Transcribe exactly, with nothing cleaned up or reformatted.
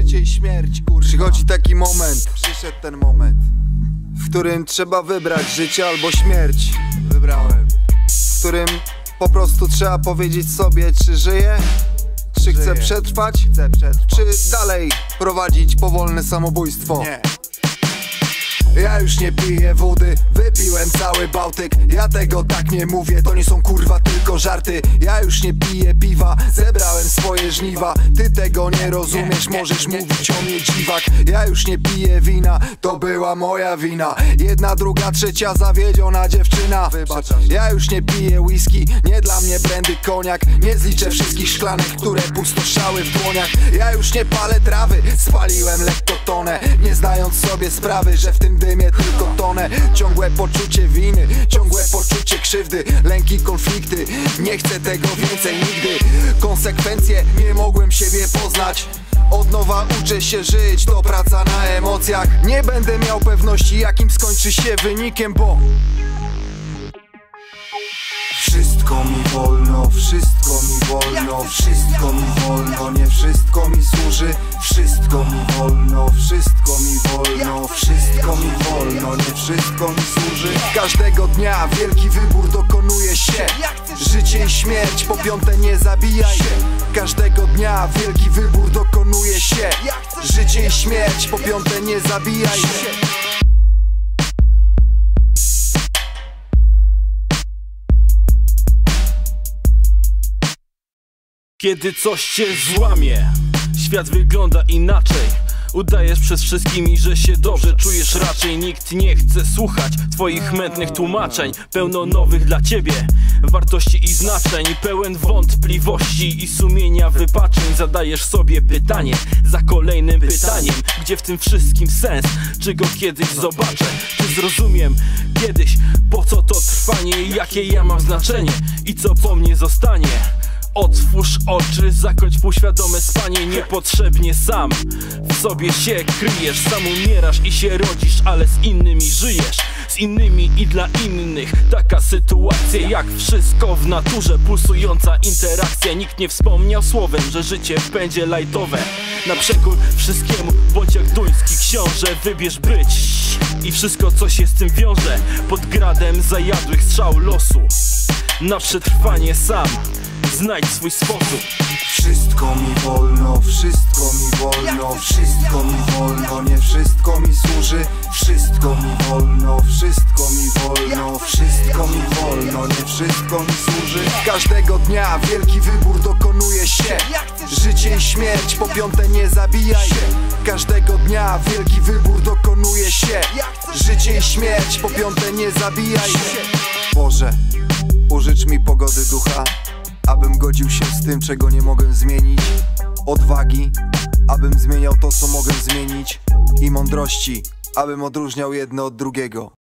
życie i śmierć, kurwa. Przychodzi taki moment, przyszedł ten moment, w którym trzeba wybrać życie albo śmierć. Wybrałem. W którym po prostu trzeba powiedzieć sobie, czy żyję, czy żyję. Chcę przetrwać, chcę przetrwać, czy dalej prowadzić powolne samobójstwo. Nie. Ja już nie piję wody, wypiłem cały Bałtyk. Ja tego tak nie mówię, to nie są kurwa tylko żarty. Ja już nie piję piwa, zebrałem swoje żniwa. Ty tego nie rozumiesz, możesz mówić o mnie dziwak. Ja już nie piję wina, to była moja wina. Jedna, druga, trzecia zawiedziona dziewczyna. Ja już nie piję whisky, nie dla mnie brandy koniak. Nie zliczę wszystkich szklanek, które pustoszały w dłoniach. Ja już nie palę trawy, spaliłem lekko tonę, nie znając sobie sprawy, że w tym dymie tylko tonę. Ciągłe poczucie winy, ciągłe poczucie krzywdy, lęki, konflikty, nie chcę tego więcej nigdy. Konsekwencje, nie mogłem siebie poznać. Od nowa uczę się żyć, to praca na emocjach. Nie będę miał pewności, jakim skończy się wynikiem, bo wszystko mi wolno, wszystko mi wolno, wszystko mi wolno, nie wszystko mi służy. Wszystko mi wolno, wszystko mi wolno, wszystko mi wolno, nie wszystko mi służy. Każdego dnia wielki wybór dokonuje się. Życie i śmierć, po piąte nie zabijaj. Każdego dnia wielki wybór dokonuje się. Życie i śmierć, po piąte nie zabijaj. Kiedy coś cię złamie, świat wygląda inaczej. Udajesz przez wszystkimi, że się dobrze czujesz raczej. Nikt nie chce słuchać twoich mętnych tłumaczeń. Pełno nowych dla ciebie wartości i znaczeń. Pełen wątpliwości i sumienia wypaczeń. Zadajesz sobie pytanie za kolejnym pytaniem. Gdzie w tym wszystkim sens? Czy go kiedyś zobaczę? Czy zrozumiem kiedyś, po co to trwanie? Jakie ja mam znaczenie i co po mnie zostanie? Otwórz oczy, zakończ półświadome spanie. Niepotrzebnie sam w sobie się kryjesz. Sam umierasz i się rodzisz, ale z innymi żyjesz. Z innymi i dla innych. Taka sytuacja jak wszystko w naturze. Pulsująca interakcja. Nikt nie wspomniał słowem, że życie będzie lajtowe. Na przekór wszystkiemu, bądź jak duński książę. Wybierz być i wszystko co się z tym wiąże. Pod gradem zajadłych strzał losu. Na przetrwanie sam znajdź swój sposób. Wszystko mi wolno, wszystko mi wolno, wszystko mi wolno, nie wszystko mi służy. Wszystko mi wolno, wszystko mi wolno, wszystko mi wolno, nie wszystko mi służy. Każdego dnia wielki wybór dokonuje się. Życie i śmierć, po piąte nie zabijaj. Każdego dnia wielki wybór dokonuje się. Życie i śmierć, po piąte nie zabijaj. Boże, użycz mi pogody ducha, abym godził się z tym, czego nie mogę zmienić. Odwagi, abym zmieniał to, co mogę zmienić. I mądrości, abym odróżniał jedno od drugiego.